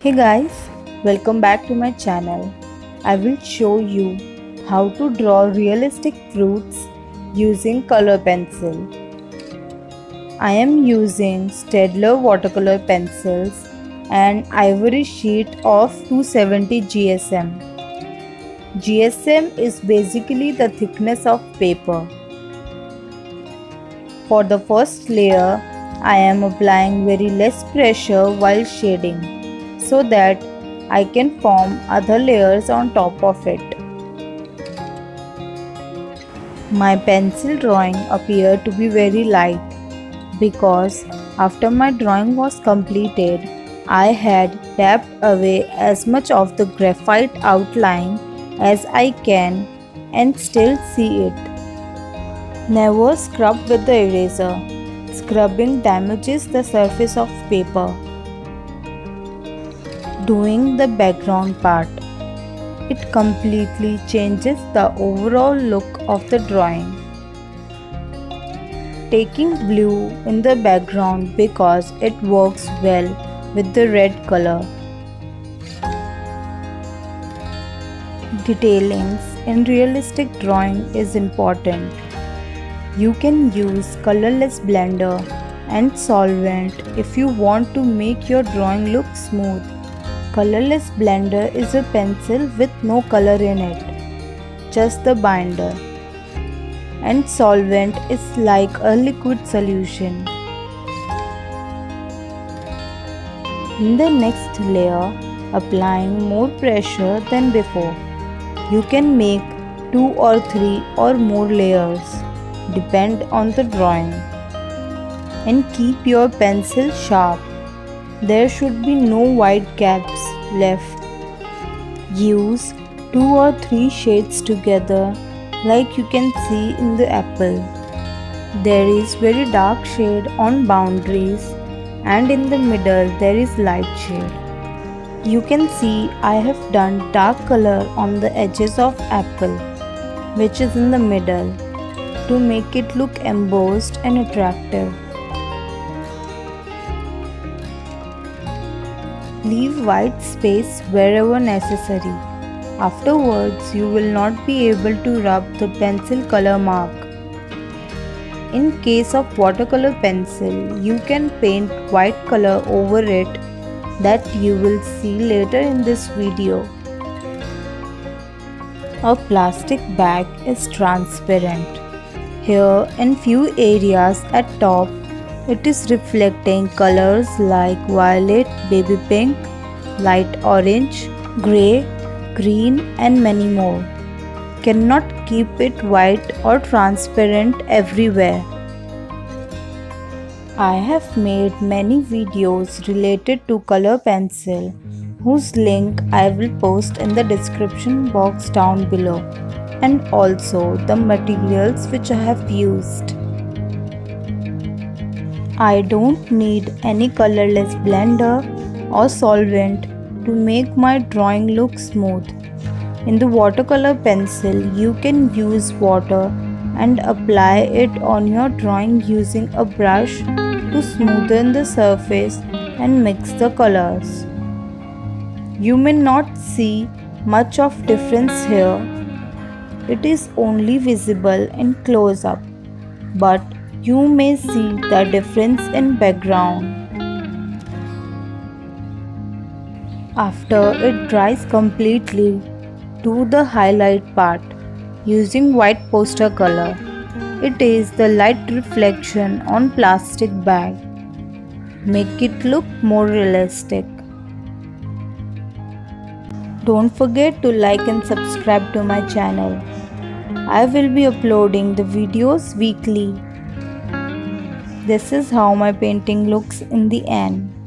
Hey guys, welcome back to my channel. I will show you how to draw realistic fruits using color pencil. I am using Staedtler watercolor pencils and ivory sheet of 270 GSM. GSM is basically the thickness of paper. For the first layer, I am applying very less pressure while shading, so that I can form other layers on top of it. My pencil drawing appeared to be very light because after my drawing was completed, I had dabbed away as much of the graphite outline as I can and still see it. Never scrub with the eraser. Scrubbing damages the surface of paper. Doing the background part. It completely changes the overall look of the drawing. Taking blue in the background because it works well with the red color. Detailings in realistic drawing is important. You can use colorless blender and solvent if you want to make your drawing look smooth. Colorless blender is a pencil with no color in it, just the binder. And solvent is like a liquid solution. In the next layer, applying more pressure than before. You can make 2 or 3 or more layers, depend on the drawing. And keep your pencil sharp. There should be no white gaps left. Use 2 or 3 shades together like you can see in the apple. There is very dark shade on boundaries and in the middle there is light shade. You can see I have done dark color on the edges of apple, which is in the middle, to make it look embossed and attractive. Leave white space wherever necessary. Afterwards, you will not be able to rub the pencil color mark. In case of watercolor pencil, you can paint white color over it that you will see later in this video. A plastic bag is transparent. Here in few areas at top, it is reflecting colors like violet, baby pink, light orange, grey, green and many more. Cannot keep it white or transparent everywhere. I have made many videos related to color pencil, whose link I will post in the description box down below, and also the materials which I have used. I don't need any colorless blender or solvent to make my drawing look smooth. In the watercolor pencil, you can use water and apply it on your drawing using a brush to smoothen the surface and mix the colors. You may not see much of difference here. It is only visible in close-up, but you may see the difference in background. After it dries completely, do the highlight part using white poster color. It is the light reflection on plastic bag. Make it look more realistic. Don't forget to like and subscribe to my channel. I will be uploading the videos weekly. This is how my painting looks in the end.